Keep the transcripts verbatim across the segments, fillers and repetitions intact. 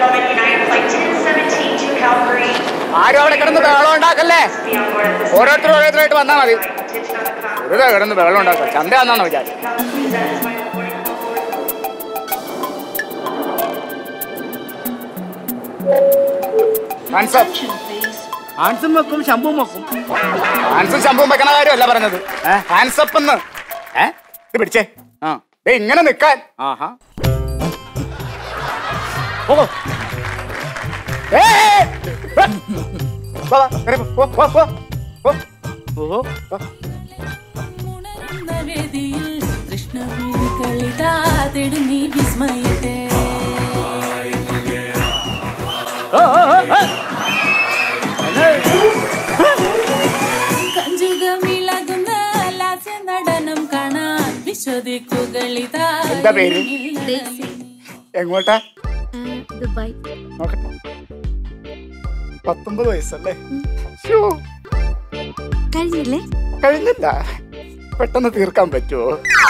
ആരും അവിടെ കിടന്ന് ബഹളം ഉണ്ടാക്കല്ലേ. ഓരോരുത്തർ ഓരോരുത്തരായിട്ട് വന്നാൽ മതി. വെറുതെ കിടന്ന് ബഹളം ഉണ്ടാക്കുക. ചന്തയാണെന്നാണോ വിചാരിച്ചത്? ഹാൻസും വെക്കും ശംഭുവും വെക്കും. ഹാൻസും ശംഭുവും വെക്കണ കാര്യമല്ല പറഞ്ഞത്. ഹാൻസപ്പ് എന്ന് ഇത് പിടിച്ചേ. ആ ഇങ്ങനെ നിക്കാൻ. ആഹാ ഓ എന്താ പേര്? എങ്ങോട്ടാ? ദുബായ്. നോക്കട്ടെ. പത്തൊമ്പത് വയസ്സല്ലേ? കഴിഞ്ഞില്ലേ? കഴിഞ്ഞില്ല. പെട്ടെന്ന് തീർക്കാൻ പറ്റുമോ?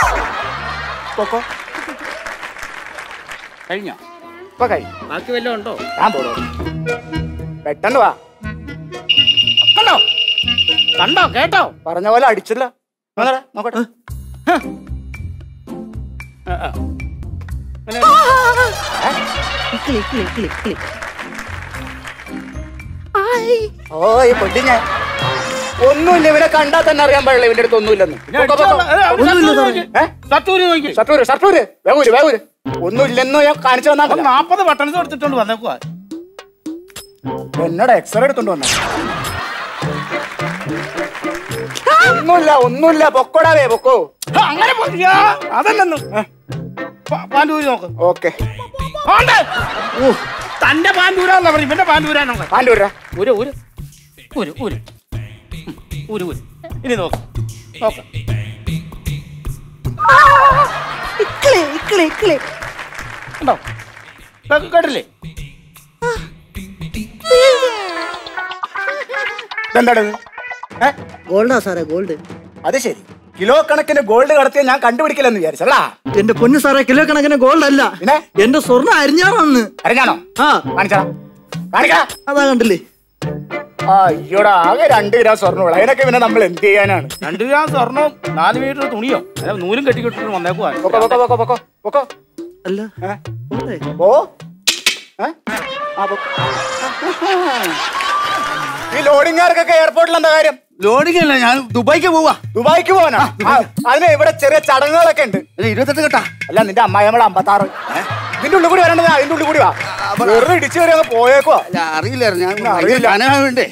കഴിഞ്ഞോ? ഇപ്പൊ കഴിഞ്ഞു. ബാക്കി വല്ലതും ഉണ്ടോ? ഞാൻ പോടോ. പെട്ടെന്ന് വാ. കണ്ടോ കണ്ടോ കേട്ടോ? പറഞ്ഞ പോലെ അടിച്ചില്ല. നോക്കട്ടെ. ഓ ഈ പൊട്ടി ഞാൻ ഒന്നുമില്ല. ഇവനെ കണ്ടാ തന്നെ അറിയാൻ പാടില്ല ഇവന്റെ അടുത്ത് ഒന്നുമില്ലെന്ന്. ഷട്ടൂര് ഷട്ടൂര് വേവൂര് വേവൂര് ഒന്നുമില്ലെന്ന് ഞാൻ കാണിച്ചു തന്നാ. നാപ്പത് ബട്ടൺസ് എടുത്തിട്ടുണ്ട് വന്നേക്കുവാ. എന്നോട് എക്സ്റേ എടുത്തോണ്ട് വന്ന. ഒന്നുമില്ല ഒന്നുമില്ല. പൊക്കോടാവേ പൊക്കോ. അങ്ങനെ അതല്ലെന്ന് പാൻഡൂര് നോക്ക്. ഓക്കെ. തന്റെ പാൻഡൂരാന്നല്ല പറഞ്ഞു. ഇവന്റെ പാൻഡൂരാണോ? പാൻഡൂരാ. ഒരു ഒരു ഒരു ഒരു ഒരു ഒരു ഇനി നോക്ക് നോക്ക്. ഉണ്ടോ? കേട്ടില്ലേ? എന്താണത്? ഗോൾഡാ സാറേ, ഗോൾഡ്. അത് ശരി. കിലോ കണക്കിന് ഗോൾഡ് കടത്തിയ ഞാൻ കണ്ടുപിടിക്കില്ലെന്ന് വിചാരിച്ചല്ല. എന്റെ പൊന്നു സാറേ, കിലോ കണക്കിന് ഗോൾഡ് അല്ല, പിന്നെ എന്റെ സ്വർണ്ണം അരിഞ്ഞാണെന്ന്. അരിഞ്ഞാണോ? ആ കാണിച്ചാ കാണിക്കാ. അതാ കണ്ടില്ലേ? അയ്യോടാ, ആകെ രണ്ട് ഗ്രാം സ്വർണ്ണം. അതിനൊക്കെ പിന്നെ നമ്മൾ എന്ത് ചെയ്യാനാണ്? രണ്ട് ഗ്രാം സ്വർണ്ണം നാല് മീറ്റർ തുണിയോ നൂലും കെട്ടിക്കിട്ടിട്ട് വന്നേക്കുവാ. അല്ല ഓ ഈ ലോഡിങ്ങാർക്കൊക്കെ എയർപോർട്ടിൽ എന്താ കാര്യം? ലോഡിങ് അല്ല, ഞാൻ ദുബായിക്ക് പോവാ. ദുബായിക്ക് പോവാനാ? അതിന് ഇവിടെ ചെറിയ ചടങ്ങുകളൊക്കെ ഉണ്ട്. ഇരുപത്തെട്ട് കേട്ടാ. അല്ല, നിന്റെ അമ്മായിമ്മളെ അമ്പത്താറ്. ഇതിന്റെ ഉള്ളിൽ കൂടി വരേണ്ടത്. അതിന്റെ ഉള്ളിൽ കൂടി വാ. വെറുതെ ഇടിച്ചു കയറി അങ്ങ് പോയേക്കോ. അറിയില്ലായിരുന്നു ഞാൻ. അറിയില്ല വേണ്ടേ?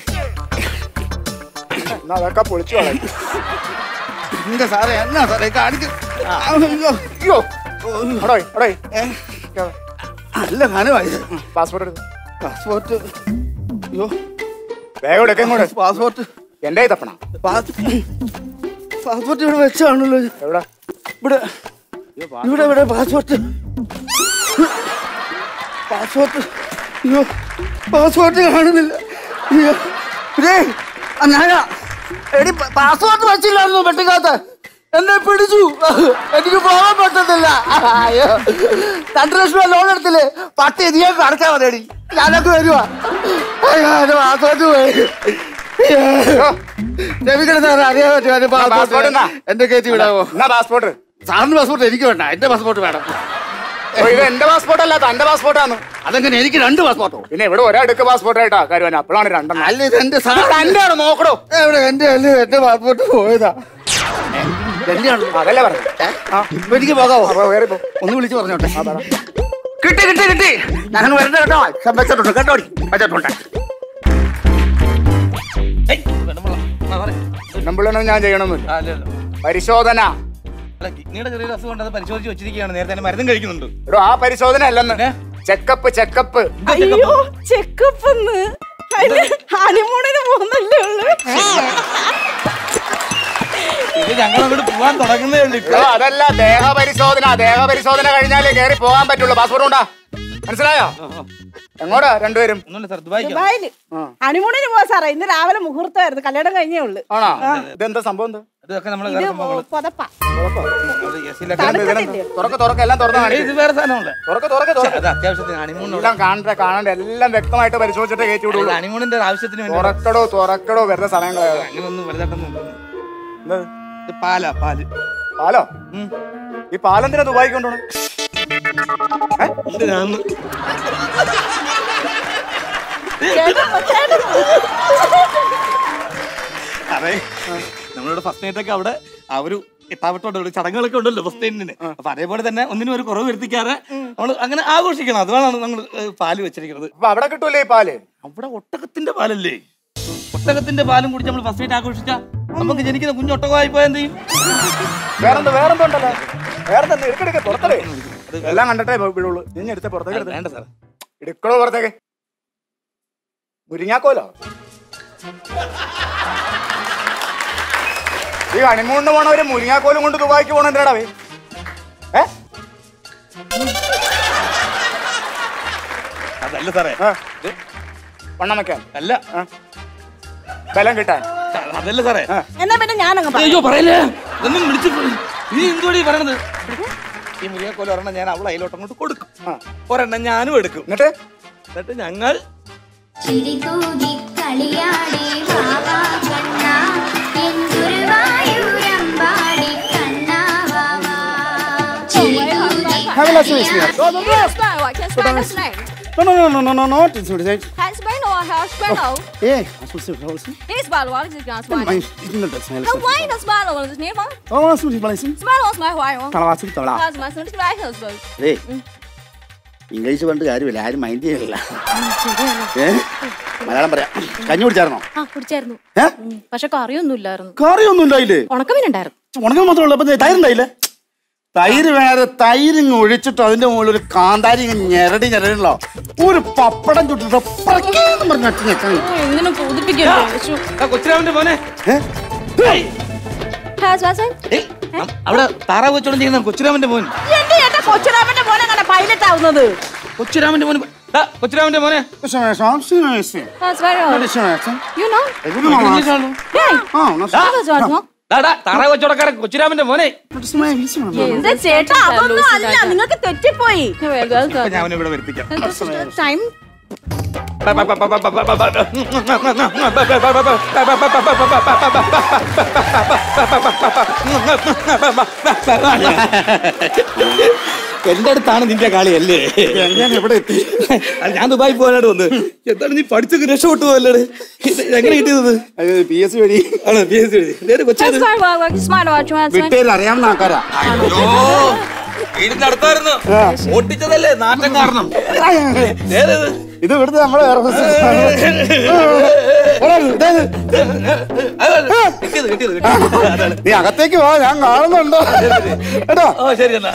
എന്നാ അതൊക്കെ പൊളിച്ചു കളയും. എന്റെ സാറേ എന്നാ സാറേ കാണിക്കും. അയ്യോ അടോ അടോ നല്ല ഖനമായി. പാസ്പോർട്ട് എടുത്തു. പാസ്പോർട്ട് അയ്യോ വേഗം എടുക്കാൻ കൂടെ. പാസ്പോർട്ട് എന്റെ തപ്പണം. പാസ്പോർട്ട് ഇവിടെ വെച്ചാണല്ലോ. എവിടെ? ഇവിടെ ഇവിടെ ഇവിടെ പാസ്പോർട്ട് പാസ്പോർട്ട് അയ്യോ പാസ്പോർട്ട് കാണുന്നില്ല. ഞാനാ എടി പാസ്പോർട്ട് വെച്ചില്ലായിരുന്നു പെട്ടിക്കകത്ത്. എന്നെ പിടിച്ചു. എനിക്ക് പോകാൻ പറ്റത്തില്ല. അയ്യോ രണ്ട് ലക്ഷം രൂപ ലോൺ എടുത്തില്ലേ? പട്ടി നീയൊക്കെ അടച്ചാൽ മതി. എടി ഞാനൊക്കെ വരുവാ. പാസ്പോർട്ട് പോയി. അറിയാൻ പറ്റുമോ? എന്റെ കയറ്റി വിടാമോ? പാസ്പോർട്ട് സാറിന്റെ പാസ്പോർട്ട് എനിക്ക് വേണ്ട, എന്റെ പാസ്പോർട്ട് വേണം. ഇത് എന്റെ പാസ്പോർട്ട് അല്ല, തന്റെ പാസ്പോർട്ടാണ്. അതെങ്ങനെ? എനിക്ക് രണ്ട് പാസ്പോർട്ടോ? പിന്നെ ഇവിടെ ഒരടുക്ക് പാസ്പോർട്ടായിട്ടാ കാര്യം. അപ്പോഴാണ് രണ്ടെണ്ണം. അല്ല ഇത് എന്റെ തന്റെ ആണ്. നോക്കണോ? എവിടെ? എന്റെ അല്ലേ എന്റെ പാസ്പോർട്ട് പോയതാ. അതല്ലേ പറഞ്ഞു. എനിക്ക് പോകാവോ? ഒന്ന് വിളിച്ച് പറഞ്ഞോട്ടെ. കിട്ടി കിട്ടി കിട്ടി. ഞാൻ വരണ്ട കേട്ടോ. വെച്ചിട്ടുണ്ട് കേട്ടോ. വെച്ചിട്ടുണ്ട്. നമ്മളൊന്നും ഞാൻ ചെയ്യണമെന്നില്ല. പരിശോധന കിഡ്നിയുടെ ചെറിയൊരു അസുഖം ഉണ്ട്. അത് പരിശോധിച്ച് വെച്ചിരിക്കുകയാണ്. നേരത്തെ തന്നെ മരുന്നും കഴിക്കുന്നുണ്ട്. എടോ ആ പരിശോധന അല്ലെന്ന്. Checkup checkup. അയ്യോ ചെക്കപ്പ് ഹണിമൂണിന് പോകുന്നല്ലേ ഉള്ളു. ഇത് ഞങ്ങൾ അങ്ങോട്ട് പോവാൻ തുടങ്ങുന്നേ ഉള്ളൂ. അതല്ല, ദേഹ പരിശോധന. ദേഹ പരിശോധന കഴിഞ്ഞാലേ കയറി പോകാൻ പറ്റുള്ളൂ. പാസ്പോർട്ട് ഉണ്ടാ? മനസ്സിലായോ? എങ്ങോട്ടാ രണ്ടുപേരും? ദുബായില് ഹണിമൂണിന് പോവാ സാറേ. ഇന്ന് രാവിലെ മുഹൂർത്തമായിരുന്നു, കല്യാണം കഴിഞ്ഞേ ഉള്ളു. ആണോ? ഇതെന്താ സംഭവം? എന്താ പൊതപ്പാ. തുറക്ക തുറക്ക എല്ലാം എല്ലാം കാണണ്ട കാണണ്ട എല്ലാം വ്യക്തമായിട്ട് പരിശോധിച്ചിട്ട് കയറ്റി വിടുള്ളൂ. ഹണിമൂണിന്റെ ആവശ്യത്തിന് തുറക്കടോ തുറക്കടോ വെറുതെ സമയം കളയാതെ. അങ്ങനൊന്നും പാലാ പാല് പാലോ? ഈ പാലെന്തിനാ ദുബായിക്ക് കൊണ്ടുപോകണം? അതെ, നമ്മളിവിടെ ഫസ്റ്റ് നൈറ്റ് ഒക്കെ അവിടെ ആ ഒരു എത്താവട്ടോടെ ചടങ്ങുകളൊക്കെ ഉണ്ടല്ലോ ഫസ്റ്റ് നൈറ്റിന്. അപ്പൊ അതേപോലെ തന്നെ ഒന്നിനും ഒരു കുറവ് വരുത്തിക്കാതെ നമ്മള് അങ്ങനെ ആഘോഷിക്കണം. അതുകൊണ്ടാണ് നമ്മൾ പാല് വെച്ചിരിക്കുന്നത്. അപ്പൊ അവിടെ കിട്ടൂലേ ഈ പാല്? അവിടെ ഒട്ടകത്തിന്റെ പാലല്ലേ? ഒട്ടകത്തിന്റെ പാലും കുടിച്ച് നമ്മൾ ഫസ്റ്റ് നൈറ്റ് ആഘോഷിച്ചാ നമുക്ക് ജനിക്കുന്ന കുഞ്ഞു ഒട്ടകമായി പോയാൽ എന്ത് ചെയ്യും? വേറെന്താ വേറെന്തോ ഉണ്ടല്ലോ. വേറെന്താ എടുക്കെടുക്ക പുറത്തേ എല്ലാം കണ്ടിട്ടേ വിടുള്ളൂ. നീ എടുത്ത പുറത്തേക്ക് വേണ്ട സാർ, എടുക്കണോ പുറത്തേക്ക്? മുരിങ്ങാക്കോലോ? ഈ ഹണിമൂണിന് പോണവര് മുരിങ്ങാക്കോലും കൊണ്ട് ദുബായിക്ക് പോണ എന്തിനാടാ? ഏ അതല്ല സാറേ, വണ്ണം വെക്കാൻ അല്ല, ബലം കിട്ടാൻ. അതല്ല സാറേ. എന്നാ പിന്നെ ഞാനങ്ങ് അയ്യോ പറയല്ലേ, ഇതൊന്നും വിളിച്ചു നീ എന്തോടി പറയണത്? ഈ മുരിങ്ങാക്കോല ഒരെണ്ണം ഞാൻ അവളെ അതിലോട്ട് അങ്ങോട്ട് കൊടുക്കും, ഒരെണ്ണം ഞാനും എടുക്കും. എന്നിട്ട് എന്നിട്ട് ഞങ്ങൾ Have a lesson with me. No, no, no. Can I spell No, no, no, no, no, no, not in Swedish. Can I spell or how spell? Yeah, I should say, I should say. Ini spell what is it? Can I spell? Mine, it's not that smell. How why does spell or is name? Oh, I should say, I Spell was my why one. Tala wasu tala. That's my son. Spell has spell. Hey, English പണ്ട് കാര്യമില്ല, ആരും mind ചെയ്യില്ല. മലയാളം പറയാം. കഞ്ഞി കുടിച്ചായിരുന്നോ? ആ കുടിച്ചായിരുന്നു, പക്ഷെ കറിയൊന്നും ഇല്ലായിരുന്നു. കറിയൊന്നും ഉണ്ടായില്ലേ? ഉണക്കമീനുണ്ടായിരുന്നു. ഉണക്കം മാത്രമല്ല, അപ്പൊ തൈരുണ്ടായില്ലേ? തൈര് വേറെ തൈര് ഒഴിച്ചിട്ട് അതിന്റെ മുകളിൽ ഒരു കാന്താരി ഞെരടി ഞെരടില്ലോ, ഒരു പപ്പടം ചുട്ടിട്ടോ എങ്ങനെ കൊച്ചിരാമന്റെ മോനെ അവിടെ താറാവ് വെച്ചോളം ചെയ്യുന്ന കൊച്ചിരാമന്റെ മോൻ. കൊച്ചുരാമന്റെ മോനെ കണ്ട പൈലറ്റ് ആവുന്നത്. കൊച്ചിരാമന്റെ മോൻ കൊച്ചിരാമന്റെ മോനെ താറാവ് വെച്ചോടക്കാരൻ കൊച്ചിരാമന്റെ മോനെ. ചേട്ടാ അതൊന്നും അല്ല, നിങ്ങൾക്ക് തെറ്റിപ്പോയി. ഞാൻ അവനെ ഇവിടെ വരുത്തിക്കാം. എന്റെ അടുത്താണ് നിന്റെ കളിയല്ലേ? എവിടെ എത്തി? ഞാൻ ദുബായി പോകാനായിട്ട് വന്ന്. എന്താണ് നീ പഠിച്ചൊക്കെ രക്ഷപ്പെട്ടു പോകല്ലേ? എങ്ങനെ കിട്ടിയത്? പി എസ് സി വഴി ആണ്. പി എസ് സി വഴി വിട്ടേൽ അറിയാവുന്ന ആൾക്കാരാ. വീടിന്റെ അടുത്തായിരുന്നു, ഓട്ടിച്ചതല്ലേ നാട്ടം കാരണം. ഇത് ഇവിടുത്തെ നമ്മളെ നീ അകത്തേക്ക് പോ, ഞാൻ കാണുന്നുണ്ടോ കേട്ടോ? ശരി എന്നാ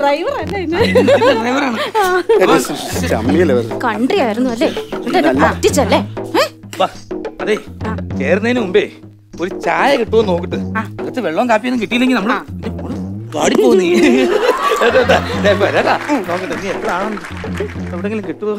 കൺട്രി ആയിരുന്നു അല്ലേ? പറ്റിച്ചല്ലേ? അതെ, ചേർന്നതിന് മുമ്പേ ഒരു ചായ കിട്ടുമോ നോക്കിട്ട്. കുറച്ച് വെള്ളവും കാപ്പിയൊന്നും കിട്ടിയില്ലെങ്കിൽ നമ്മള് പാടിപ്പോ. നീ നോക്കട്ടെ, നീ എപ്പോഴാണ് എവിടെങ്കിലും കിട്ടുമോ?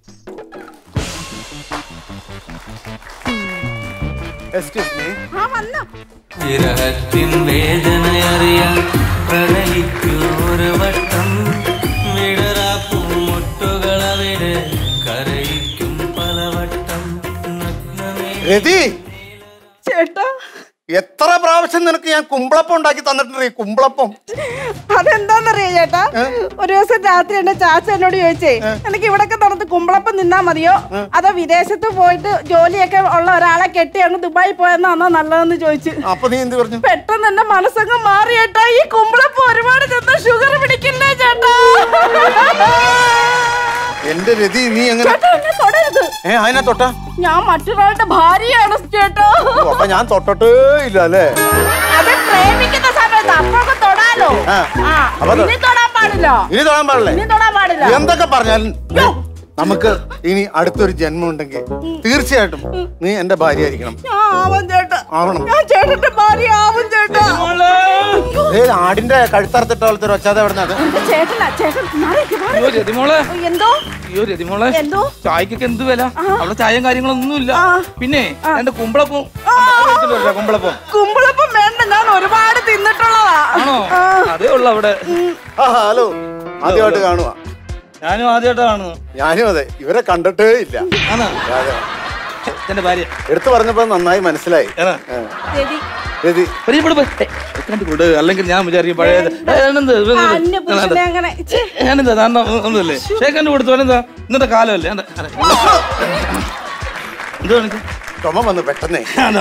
വിരഹത്തിൻ വേദനയറിയാൻ പ്രണയിക്കൊരു വട്ടം വിടരാപ്പൂ മുട്ടുകളവിടെ കരയിക്കും പലവട്ടം. രതി, ചേട്ടാ എത്ര പ്രാവശ്യം നിനക്ക് ഞാൻ കുമ്പളപ്പം ഉണ്ടാക്കി തന്നിട്ടുണ്ട്. ഈ കുമ്പളപ്പം അതെന്താന്നറിയാ ചേട്ടാ, ഒരു ദിവസം രാത്രി എന്റെ ചാച്ച എന്നോട് ചോദിച്ചേ, എനിക്ക് ഇവിടൊക്കെ നടന്ന് കുമ്പളപ്പം നിന്നാ മതിയോ അതോ വിദേശത്ത് പോയിട്ട് ജോലിയൊക്കെ ഉള്ള ഒരാളെ കെട്ടി അങ്ങ് ദുബായി പോയെന്നാണോ നല്ലതെന്ന് ചോദിച്ചു. അപ്പൊ നീ എന്ത് പറഞ്ഞു? പെട്ടെന്ന് എന്റെ മനസ്സങ്ങ് മാറി ചേട്ടാ. ഈ കുമ്പളപ്പം ഒരുപാട് ചെന്ന ഷുഗർ പിടിക്കില്ലേ ചേട്ടാ? എന്റെ രതി, നീ എങ്ങനെ തൊടരുത്. ഏ അതിനെ തൊട്ട? ഞാൻ മറ്റൊരാളുടെ ഭാര്യയാണ് ചേട്ടാ. അപ്പൊ ഞാൻ തൊട്ടിട്ടേ ഇല്ല അല്ലേ? അത് പ്രേമിക്കുന്ന സമയത്ത് അപ്പൊക്കെ തൊടാലോ. ഇനി തൊടാൻ പാടില്ല. ഇനി തൊടാൻ പാടില്ലേ? ഇനി തൊടാൻ പാടില്ല. എന്തൊക്കെ പറഞ്ഞാലും നമുക്ക് ഇനി അടുത്തൊരു ജന്മം ഉണ്ടെങ്കിൽ തീർച്ചയായിട്ടും നീ എന്റെ ഭാര്യ ആയിരിക്കണം. ആവണം. ചേട്ടന്റെ ഭാര്യ ആവും ചേട്ടാ. ആടിന്റെ കഴുത്തറുത്തിട്ട് പോലത്തെ ഒരു ഒച്ചാതെ എവിടെ നിന്നത്? ചേട്ടനാ ചേട്ടൻ. എന്തോ അയ്യോ രതിമോളെ എന്തോ ചായക്കൊക്കെ എന്ത് വില അവിടെ ചായയും കാര്യങ്ങളൊന്നും ഇല്ല പിന്നെ എന്റെ കുമ്പളപ്പം കുമ്പളപ്പം കുമ്പളപ്പം വേണ്ട ഞാൻ ഒരുപാട് തിന്നിട്ടുള്ളതാ ആണോ അതേ ഉള്ളു അവിടെ ഹലോ ആദ്യമായിട്ട് കാണുക ഞാനും ആദ്യമായിട്ട് കാണുന്നു ഞാനും അതെ ഇവരെ കണ്ടിട്ടേ ഇല്ല ആണോ എന്റെ ഭാര്യ എടുത്തു പറഞ്ഞപ്പോ നന്നായി മനസ്സിലായി അല്ലെങ്കിൽ ഞാൻ വിചാരിക്കും പഴയത് ഞാനെന്താ ഒന്നുമല്ലേ ഷേഖന്റെ കൊടുത്തു എന്താ ഇന്നത്തെ കാലമല്ലേ എന്തോ ചുമ വന്നു പെട്ടെന്നേ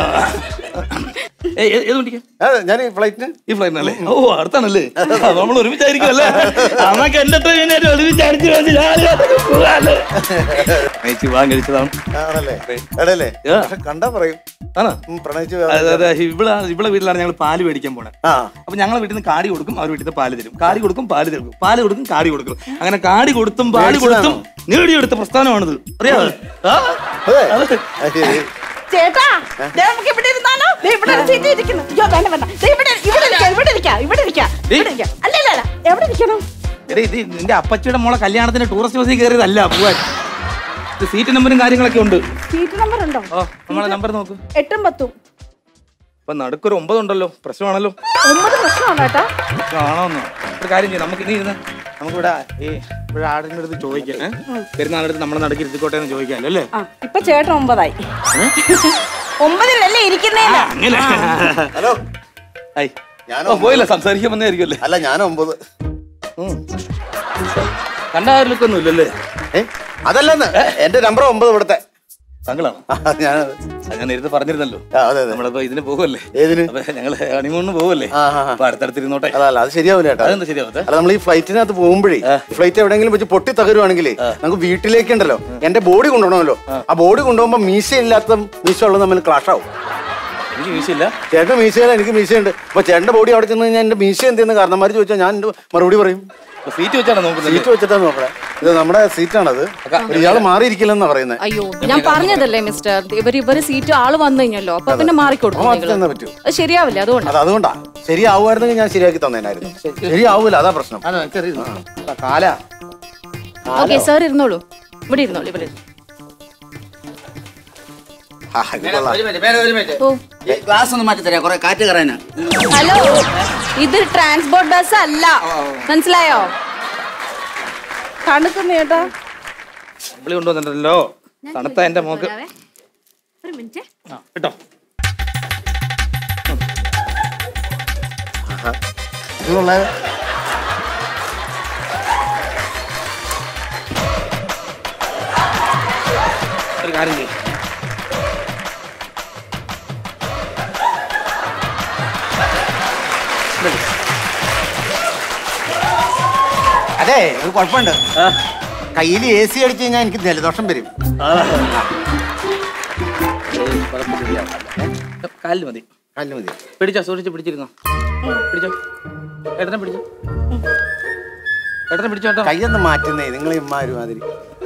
ഞാൻ ഈ ഫ്ലൈറ്റിന് ഈ ഫ്ലൈറ്റിനല്ലേ ഓ അടുത്താണല്ലേ നമ്മൾ ഒരുമിച്ചായിരിക്കുമല്ലേ അമ്മക്ക് എന്റെ ട്രെയിനായിട്ട് ഒരുമിച്ചടിച്ചു വാങ്ങി കഴിച്ചതാണ് ആണല്ലേ കണ്ടാ പറയും ഇവിടെ ഇവിടെ വീട്ടിലാണ് ഞങ്ങൾ പാല് മേടിക്കാൻ പോണേ അപ്പൊ ഞങ്ങളെ വീട്ടിൽ നിന്ന് കാടി കൊടുക്കും അവർ വീട്ടിൽ നിന്ന് പാല് തരും കാടി കൊടുക്കും പാല് തരും പാല് കൊടുക്കും കാടി കൊടുക്കും അങ്ങനെ കാടി കൊടുത്തും പാല് കൊടുത്തും നേടിയെടുത്ത പ്രസ്ഥാനമാണിത് അറിയാമോ ചേട്ടാ നമുക്ക് ഇവിടെ ഇരുന്നാലോ ഇവിടെ സീറ്റ് ഇരിക്കുന്നു അയ്യോ വേണ്ട വേണ്ട ഇവിടെ ഇവിടെ ഇരിക്കാം ഇവിടെ ഇരിക്കാം ഇവിടെ ഇരിക്കാം ഇവിടെ ഇരിക്കാം അല്ലല്ല അല്ല എവിടെ ഇരിക്കണം ഇത് നിന്റെ അപ്പച്ചിയുടെ മോളെ കല്യാണത്തിന് ടൂറിസ്റ്റ് ബസ്സിൽ കയറിയതല്ല പോവാൻ സീറ്റ് നമ്പറും കാര്യങ്ങളൊക്കെ ഉണ്ട് സീറ്റ് നമ്പർ ഉണ്ടോ ഓ നമ്മളെ നമ്പർ നോക്ക് എട്ടും പത്തും അപ്പൊ നടുക്കൊരു ഒമ്പതുണ്ടല്ലോ പ്രശ്നമാണല്ലോ ഒമ്പത് പ്രശ്നമാണോ ചേട്ടാ ആണോന്നോ ഒരു കാര്യം ചെയ്യാം നമുക്ക് ഇനി ഇരുന്ന് നമുക്കിവിടെ ഈ ഇവിടെ ആടിന്റെ അടുത്ത് ചോദിക്കാം പെരുന്നാളടുത്ത് നമ്മളെ നടക്കി ഇരുത്തിക്കോട്ടെ എന്ന് ചോദിക്കാമല്ലോ അല്ലേ ഇപ്പൊ ചേട്ടൻ ഒമ്പതായി ഒമ്പതിലല്ലേ ഇരിക്കുന്നേ അങ്ങനെ ഹലോ ഞാൻ പോയില്ല സംസാരിക്കാൻ വന്നായിരിക്കുമല്ലേ അല്ല ഞാൻ ഒമ്പത് കണ്ടാരിലൊക്കൊന്നും ഇല്ലല്ലേ അതല്ലെന്ന് എന്റെ നമ്പർ ഒമ്പത് ഇവിടുത്തെ താങ്കളാണ് ഞാൻ നേരത്തെ പറഞ്ഞിരുന്നല്ലോ നമ്മളിപ്പോ ഇതിന് പോകുമല്ലേ ഞങ്ങള് ഹണിമൂണിന് പോകുമല്ലേ അപ്പൊ അടുത്തടുത്തിരുന്നോട്ടെ അതല്ല അത് ശരിയാവില്ല ചേട്ടാ അതെന്താ ശരിയാവട്ടെ അല്ല നമ്മൾ ഈ ഫ്ലൈറ്റിനകത്ത് പോകുമ്പോഴേ ഫ്ലൈറ്റ് എവിടെയെങ്കിലും വെച്ച് പൊട്ടി തകരുവാണെങ്കിലേ നമുക്ക് വീട്ടിലേക്ക് ഉണ്ടല്ലോ എന്റെ ബോഡി കൊണ്ടുപോകണമല്ലോ ആ ബോഡി കൊണ്ടുപോകുമ്പോ മീശ ഇല്ലാത്ത മീശ ഉള്ളത് നമ്മൾ ക്ലാഷ് ആവും എനിക്ക് മീശയില്ല ചേട്ടൻ മീശയില്ല എനിക്ക് മീശയുണ്ട് അപ്പൊ ചേട്ടന്റെ ബോഡി അവിടെ ചെന്ന് കഴിഞ്ഞാൽ എന്റെ മീശ എന്തെന്ന് കാരണന്മാര് ചോദിച്ചാൽ ഞാൻ എന്റെ മറുപടി പറയും സീറ്റ് വെച്ചാണ് നോക്കുന്നത് സീറ്റ് വെച്ചിട്ടാണ് നോക്കണേ ഇത് നമ്മുടെ സീറ്റാണത് ഇയാള് മാറിയിരിക്കില്ലെന്നാ പറയുന്നത് അയ്യോ ഞാൻ പറഞ്ഞതല്ലേ മിസ്റ്റർ ഇവർ ഇവര് സീറ്റ് ആള് വന്നു കഴിഞ്ഞല്ലോ അപ്പൊ പിന്നെ മാറിക്കൊടുക്കും പറ്റൂ ശരിയാവില്ല അതുകൊണ്ട് അത് അതുകൊണ്ടാ ശരിയാവുമായിരുന്നെങ്കിൽ ഞാൻ ശരിയാക്കി തന്നേനായിരുന്നു ശരിയാവൂല അതാ പ്രശ്നം കാല ഓക്കെ സാർ ഇരുന്നോളൂ ഇവിടെ ഇരുന്നോളൂ ഇവിടെ ഗ്ലാസ് ഒന്ന് മാറ്റി തരാം കുറെ കാറ്റ് കയറാനാ ഹലോ ഇത് ട്രാൻസ്പോർട്ട് ബസ് അല്ല മനസ്സിലായോ തണുക്കുന്ന ചേട്ടാ വിളി കൊണ്ടുവന്നിട്ടുണ്ടല്ലോ തണുത്ത എന്റെ മോക്ക് കേട്ടോ ഒരു കാര്യം ചെയ്യും അതെ ഒരു കുഴപ്പമുണ്ട് കയ്യിൽ എ സി അടിച്ചു കഴിഞ്ഞാൽ എനിക്ക് ജലദോഷം വരും കാലിന് മതി കാലിന് മതി പിടിച്ചോ സൂക്ഷിച്ച് പിടിച്ചിരുന്നോ പിടിച്ചോ ഏട്ടനെ പിടിച്ചോ ഏട്ടനെ പിടിച്ചോ കേട്ടോ കൈയൊന്ന് മാറ്റുന്നേ നിങ്ങൾ ഇമ്മാരും മാതിരി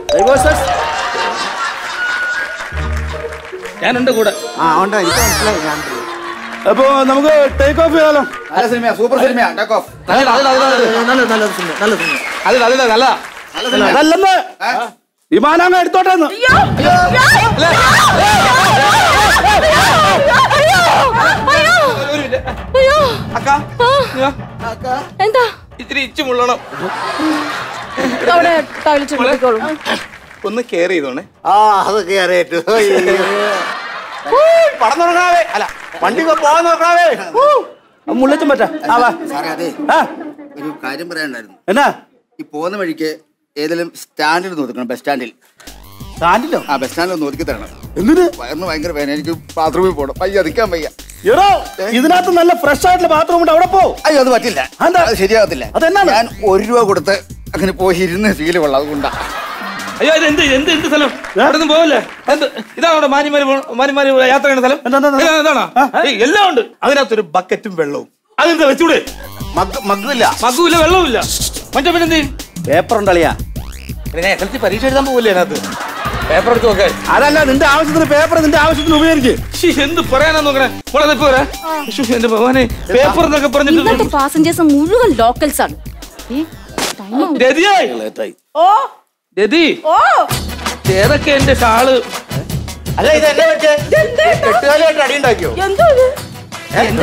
ഞാനുണ്ട് കൂടെ ആ ഉണ്ട് എനിക്ക് മനസ്സിലായി ഞാൻ അപ്പൊ നമുക്ക് ടേക്ക് ഓഫ് ചെയ്താലോ നല്ല സിനിമ സൂപ്പർ സിനിമ ടേക്ക് ഓഫ് അതല്ലെന്ന് വിമാനം എടുത്തോട്ടെ എന്താ ഇത്തിരി ഇച്ചു മുള്ളണം അവിടെ ടോയ്ലറ്റ് കൊണ്ടിക്കോളൂ ഒന്ന് കെയർ ചെയ്തോണേ ആ അത് കയറിയിട്ടു പടം നോക്കണേ അല്ല വണ്ടി പോകാൻ നോക്കണേ മുള്ളച്ചും പറ്റാ സാറേ അതെ ഒരു കാര്യം പറയാനുണ്ടായിരുന്നു എന്നാ ഈ പോകുന്ന വഴിക്ക് ഏതെങ്കിലും സ്റ്റാൻഡിൽ നോക്കണം ബസ് സ്റ്റാൻഡിൽ സ്റ്റാൻഡിലോ ആ ബസ് സ്റ്റാൻഡിൽ നോക്കി തരണം എന്തിന് വയറിന് ഭയങ്കര വേദന എനിക്ക് ബാത്റൂമിൽ പോകണം വയ്യ അധിക്കാൻ വയ്യ എടോ ഇതിനകത്ത് നല്ല ഫ്രഷ് ആയിട്ടുള്ള ബാത്റൂം ഉണ്ട് അവിടെ പോ അയ്യോ അത് പറ്റില്ല അത് ശരിയാകത്തില്ല അതെന്നാ ഞാൻ ഒരു രൂപ കൊടുത്ത് അങ്ങനെ പോയി ഇരുന്ന് ഫീല് കൊള്ളാം അതുകൊണ്ടാ അയ്യോ ഇത് എന്ത് എന്ത് എന്ത് സ്ഥലം അവിടെ നിന്ന് പോവല്ലേ എന്ത് ഇതാണ് അവിടെ മാനിമാര് മാനിമാര് യാത്ര ചെയ്യുന്ന സ്ഥലം എന്താണോ എല്ലാം ഉണ്ട് അതിനകത്തൊരു ബക്കറ്റും വെള്ളവും അതെന്താ വെച്ചൂടെ മഗ്ഗില്ല മഗ്ഗുമില്ല വെള്ളവുമില്ല മറ്റേ പിന്നെ എന്ത് പേപ്പർ ഉണ്ടളിയാ ഞാൻ എസ് എൽ സി പരീക്ഷ എഴുതാൻ പോകില്ലേ അതിനകത്ത് പേപ്പർ എടുത്ത് നോക്കാൻ അതല്ല നിന്റെ ആവശ്യത്തിന് പേപ്പർ നിന്റെ ആവശ്യത്തിന് ഉപയോഗിക്കും എന്ത് പറയാനാ നോക്കണേ മോളെ പോരാ എന്റെ ഭഗവാനെ പേപ്പർ എന്നൊക്കെ പറഞ്ഞിട്ട് പാസഞ്ചേഴ്സ് മുഴുവൻ ലോക്കൽസ് ആണ് ഓ ജതി ഓ ഏതൊക്കെ എന്റെ ഷാള് അല്ല ഇത് എന്നെ പറ്റേ കെട്ടുകാലായിട്ട് അടി ഉണ്ടാക്കിയോ? എന്തോ ഇത്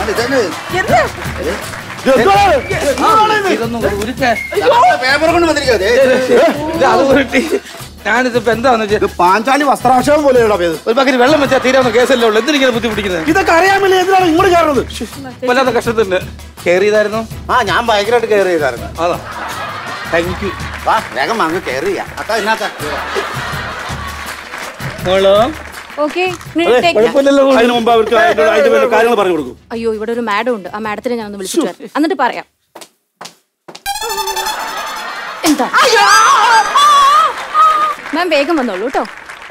ഇതൊന്നും ഒരു പേപ്പർ കൊണ്ട് വന്നിരിക്കാതെ അത് ഉരുട്ടി ഞാനിതിപ്പോ എന്താന്ന് വെച്ചാൽ പാഞ്ചാലി വസ്ത്രാക്ഷരം പോലെയുള്ള ഒരു പക്കറ്റ് വെള്ളം വെച്ചാൽ തീരാവുന്ന കേസല്ലേ ഉള്ളു. എന്തിനിങ്ങനെ ബുദ്ധിമുട്ടിക്കുന്നത്? ഇതൊക്കെ അറിയാമല്ലേ എന്തിനാണ് ഇങ്ങോട്ട് കയറുന്നത്? വല്ലാത്ത കഷ്ടത്തിന്റെ കെയർ ചെയ്തായിരുന്നു. ആ ഞാൻ ഭയങ്കരമായിട്ട് കെയർ ചെയ്തായിരുന്നു. അതാ താങ്ക് യു. വാ വേഗം വാങ്ങി കെയർ ചെയ്യാം. അതാ ഇതിനകത്ത് ഓക്കെ അതിന് മുമ്പ് അവർക്ക് കാര്യങ്ങൾ പറഞ്ഞു കൊടുക്കും. അയ്യോ ഇവിടെ ഒരു മാഡം ഉണ്ട്. ആ മാഡത്തിനെ ഞാൻ ഒന്ന് വിളിച്ചിട്ട് വരാം. എന്നിട്ട് പറയാം. എന്താ മാം വേഗം വന്നോളൂ കേട്ടോ.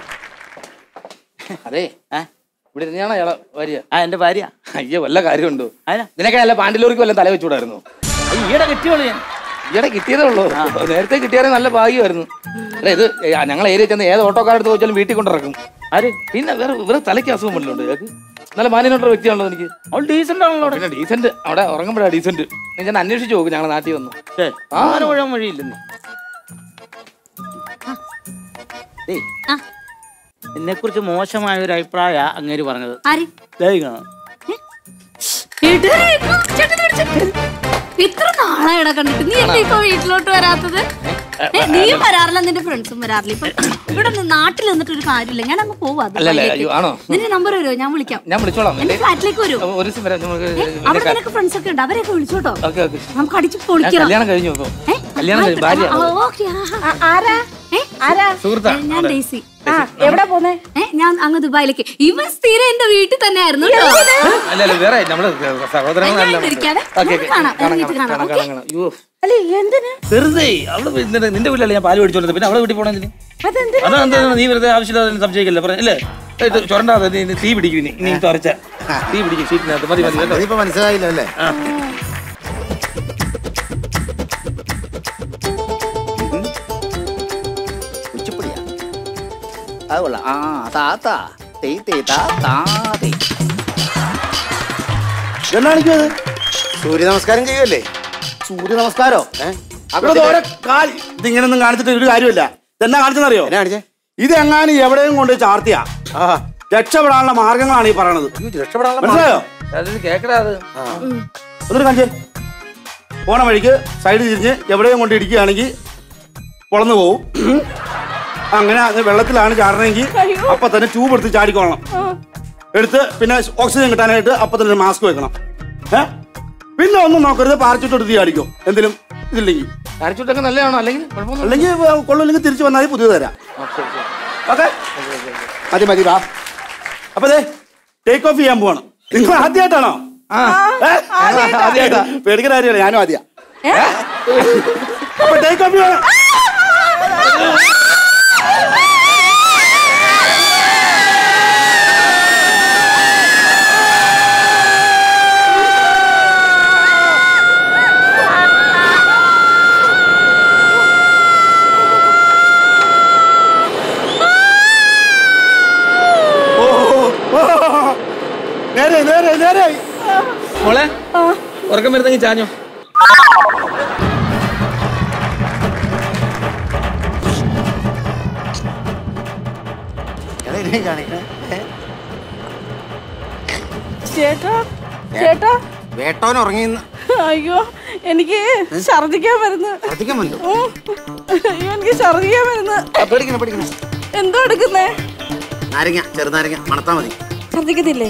അതെ ഇവിടെ ഇരുന്നാണ് അയാളെ ഭാര്യ. ആ എന്റെ ഭാര്യ. അയ്യോ വല്ല കാര്യമുണ്ടോ? ഇതിനൊക്കെ നല്ല പാണ്ടിലോറിക്ക് വല്ല തല വെച്ചുകൂടായിരുന്നു. ഈയിടെ കിട്ടിയോളൂ ഞാൻ. ഈയിടെ കിട്ടിയതേ ഉള്ളൂ. നേരത്തെ കിട്ടിയാലേ നല്ല ഭാഗ്യമായിരുന്നു. അല്ല ഇത് ഞങ്ങളെ ഏരിയ ചെന്ന് ഏത് ഓട്ടോക്കാരെടുത്ത് ചോദിച്ചാലും വീട്ടിൽ കൊണ്ടിറക്കും. ആര് പിന്നെ വേറെ വേറെ തലയ്ക്ക് അസുഖം വല്ലതും ഉണ്ട്? നല്ല മാന്യനായിട്ടുള്ള വ്യക്തിയാണല്ലോ എനിക്ക്. അവൾ ഡീസന്റ് ആണല്ലോ. പിന്നെ ഡീസന്റ് അവിടെ ഉറങ്ങുമ്പോഴാണ് ഡീസന്റ്. ഞാൻ അന്വേഷിച്ചു നോക്കും ഞങ്ങളെ നാട്ടിൽ വന്നു. ആരും മുഴുവൻ വഴിയില്ലെന്ന്. എന്നെ കുറിച്ച് മോശമായ ഒരു അഭിപ്രായ അങ്ങേര് പറഞ്ഞത്. ഇത്ര നാളെ കണ്ടിട്ട് നീ എന്താ ഇപ്പൊ വീട്ടിലോട്ട് വരാത്തത്? നീയും വരാറില്ല, നിന്റെ ഫ്രണ്ട്സും വരാറില്ല. ഇപ്പൊ ഇവിടെ നാട്ടിൽ വന്നിട്ട് ഒരു കാര്യമില്ല. ഞാൻ അങ്ങ് പോവാ. നിന്റെ നമ്പർ വരുമോ? ഞാൻ വിളിക്കാം. ഞാൻ വിളിച്ചോളാം. എന്റെ ഫ്ലാറ്റിലേക്ക് വരുമോ? അവിടെ നിനക്ക് ഫ്രണ്ട്സ് ഒക്കെ ഉണ്ട്, അവരെയൊക്കെ വിളിച്ചോട്ടോ. നമുക്ക് അടിച്ച് പൊളിക്കണം. കല്യാണം കഴിഞ്ഞു. ഞാൻ ഡേസി. എവിടെ പോന്നേ? ഞാൻ അങ്ങ് ദുബായിലേക്ക്. ഇവൻ സ്ഥിരം എന്റെ വീട്ടിൽ തന്നെ ആയിരുന്നു. വെറുതെ അവള് നിന്റെ വീട്ടിലല്ലേ ഞാൻ പാല് മേടിച്ചോണ്ടത്. പിന്നെ അവളെ വീട്ടിൽ പോണെന്തിന്? അതെന്താ നീ വെറുതെ ആവശ്യമില്ലാതെ സംശയിക്കല്ലേ പറഞ്ഞല്ലേ? ചൊരണ്ടാതെ നീ തീ പിടിക്കും. നീ തുറച്ച തീ പിടിക്കും ഷീറ്റിനകത്ത്. മതി മതി. ഇപ്പൊ മനസ്സിലായില്ല അല്ലേ? എന്നാണിക്കത്? സൂര്യ നമസ്കാരം ചെയ്യുമല്ലേ? സൂര്യ നമസ്കാരോ? ഇതിങ്ങനൊന്നും കാണിച്ചിട്ട് ഒരു കാര്യമില്ല. ഇതെന്നാ കാണിച്ചെന്നറിയോ? ഇത് എങ്ങാനും എവിടെയും കൊണ്ട് ചാർത്തിയാ രക്ഷപ്പെടാനുള്ള മാർഗങ്ങളാണ് ഈ പറയണത്. മനസ്സിലായോ? കേക്കടാത് ഒന്നൊരു കാണിച്ചേ. പോണ വഴിക്ക് സൈഡ് തിരിഞ്ഞ് എവിടെയും കൊണ്ട് ഇടിക്കുകയാണെങ്കിൽ പൊളന്നു പോവും. അങ്ങനെ വെള്ളത്തിലാണ് ചാടണമെങ്കിൽ അപ്പൊ തന്നെ ട്യൂബ് എടുത്ത് ചാടിക്കോളണം. എടുത്ത് പിന്നെ ഓക്സിജൻ കിട്ടാനായിട്ട് അപ്പൊ തന്നെ മാസ്ക് വെക്കണം. ഏഹ് പിന്നെ ഒന്നും നോക്കരുത്. പാരച്ചൂട്ട് എടുത്ത് ചാടിക്കോ എന്തെങ്കിലും ഇതില്ലെങ്കിൽ. പാരച്ചൂട്ടൊക്കെ നല്ലതാണോ? അല്ലെങ്കിൽ അല്ലെങ്കിൽ കൊള്ളില്ലെങ്കിൽ തിരിച്ചു വന്നാൽ പുതിയത് തരാം. ഓക്കെ മതി മതി വാ. അപ്പൊ അതെ ടേക്ക് ഓഫ് ചെയ്യാൻ പോവാണ്. നിങ്ങൾ ആദ്യമായിട്ടാണോ? ആദ്യമായിട്ടാ. പേടിക്കുന്ന കാര്യമല്ല, ഞാനും ആദ്യ. അപ്പൊ ടേക്ക് ഓഫ് ചെയ്യണം. നേരെ നേരെ നേരെ. മോളെ ഉറക്കം വരുന്നെങ്കിൽ ചാഞ്ഞോ. ചേട്ടാ ചേട്ടാ വേട്ടോൻ ഉറങ്ങി. അയ്യോ എനിക്ക് ഛർദിക്കാൻ വരുന്നു. അയ്യോ എനിക്ക് ഛർദിക്കാൻ വരുന്നു. എന്തോ എടുക്കുന്നേ? നാരങ്ങ, ചെറുനാരങ്ങ മണത്താ മതി. ഛർദിക്കത്തില്ലേ?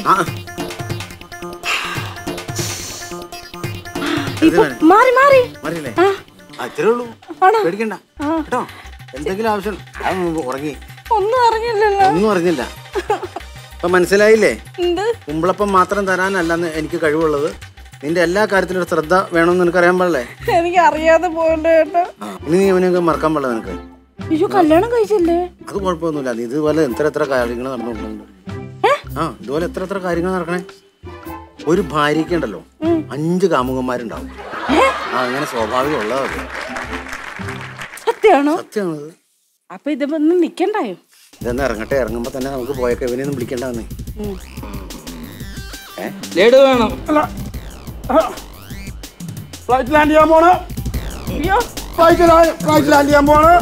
മാറി മാറി മാറിയില്ലേ? അത്രേ ഉള്ളൂ. പേടിക്കണ്ട കേട്ടോ. എന്തെങ്കിലും ആവശ്യം ഉറങ്ങി. ഒന്നും അറിഞ്ഞില്ലല്ലോ. ഒന്നും അറിഞ്ഞില്ല. അപ്പൊ മനസ്സിലായില്ലേ? കുമ്പളപ്പം മാത്രം തരാനല്ലെന്ന് എനിക്ക് കഴിവുള്ളത്. നിന്റെ എല്ലാ കാര്യത്തിലും ശ്രദ്ധ വേണമെന്ന് നിനക്ക് അറിയാൻ പാടില്ലേ? എനിക്ക് അറിയാതെ പോകണ്ട കേട്ടോ. ഇനി നീ അവനൊക്കെ മറക്കാൻ പാടില്ല നിനക്ക്. അയ്യോ കല്യാണം കഴിച്ചില്ലേ? അത് കുഴപ്പമൊന്നുമില്ല. നീ ഇതുപോലെ എത്ര എത്ര കാര്യങ്ങൾ നടന്നുകൊണ്ടുണ്ട്. ആ ഇതുപോലെ എത്ര എത്ര കാര്യങ്ങൾ നടക്കണേ. ഒരു ഭാര്യയ്ക്ക് ഉണ്ടല്ലോ അഞ്ച് കാമുകന്മാരുണ്ടാവും. ആ അങ്ങനെ സ്വാഭാവികം ഉള്ളതാണ്. സത്യമാണോ? സത്യമാണത്. അപ്പൊ ഇതൊന്നും നിക്കണ്ടായോ? ഇതൊന്ന് ഇറങ്ങട്ടെ. ഇറങ്ങുമ്പോ തന്നെ നമുക്ക് പോയൊക്കെ ഇവനെയൊന്നും വിളിക്കണ്ടെന്നേ. ലഡു വേണം. ഫ്ലൈറ്റ് ലാൻഡ് ചെയ്യാൻ പോണ. അയ്യോ ഫ്ലൈറ്റ് ഫ്ലൈറ്റ് ലാൻഡ് ചെയ്യാൻ പോവാണ്.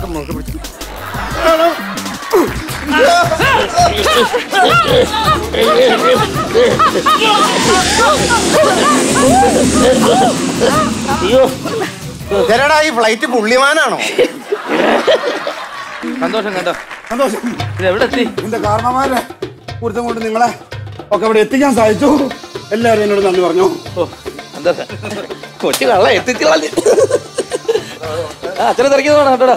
അയ്യോ ചേട്ടാ ഈ ഫ്ലൈറ്റ് പുള്ളിമാനാണോ? സന്തോഷം കേട്ടോ. സന്തോഷം. എവിടെ എത്തി? എന്റെ കാരണന്മാരെ കുറിച്ചും കൊണ്ട് നിങ്ങളെ ഒക്കെ ഇവിടെ എത്തിക്കാൻ സാധിച്ചു. എല്ലാവരും എന്നോട് നന്ദി പറഞ്ഞു. കൊച്ചു കള്ള എത്തിച്ചു അച്ഛനെ തിരക്കിയതാണ് കേട്ടോടാ.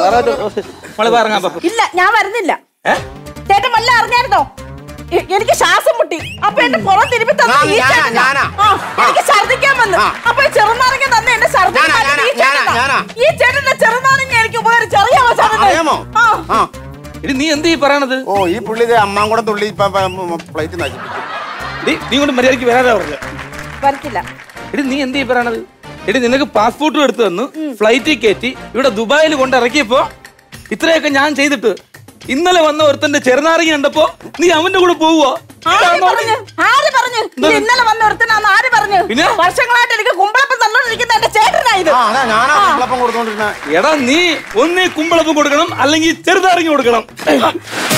ഇല്ല ഞാൻ വരുന്നില്ല. ചേട്ടൻ വല്ല അറിഞ്ഞായിരുന്നോ? എനിക്ക് ശ്വാസം മുട്ടി. അപ്പൊ എന്റെ പുറം തിരുമ്പി തന്നെ എനിക്ക് ഛർദിക്കാൻ വന്നു. അപ്പൊ ചെറുനാരങ്ങ തന്നെ എന്റെ ഛർദി ഈ ചേട്ടന്റെ ചെറുനാരങ്ങ എനിക്ക് ഉപകരിച്ചറിയാമോ? നീ എന്ത് പറയണത്? ഓ ഈ പുള്ളി അമ്മാങ്കുടം തുള്ളി ഫ്ലൈറ്റ് നശിപ്പിച്ചു. നീ കൊണ്ട് മര്യാദക്ക് വരാതെ പറഞ്ഞു. വരത്തില്ല. എടി നീ എന്ത് പറയണത്? എടി നിനക്ക് പാസ്പോർട്ടും എടുത്തു തന്നു, ഫ്ലൈറ്റിൽ കയറ്റി ഇവിടെ ദുബായിൽ കൊണ്ട് ഇറക്കിയപ്പോ ഇത്രയൊക്കെ ഞാൻ ചെയ്തിട്ട് ഇന്നലെ വന്ന ഒരുത്തന്റെ ചെറുനാരങ്ങ കണ്ടപ്പോ നീ അവന്റെ കൂടെ പോവുക? ആര് പറഞ്ഞു ഇന്നലെ വന്ന ഒരുത്തനാന്ന്? ആര് പറഞ്ഞു? വർഷങ്ങളായിട്ട് എനിക്ക് കുമ്പളപ്പം തന്നോണ്ടിരിക്കുന്ന എന്റെ ചേട്ടനായത്. എടാ നീ ഒന്നേ കുമ്പളപ്പം കൊടുക്കണം അല്ലെങ്കിൽ ചെറുനാരങ്ങ കൊടുക്കണം.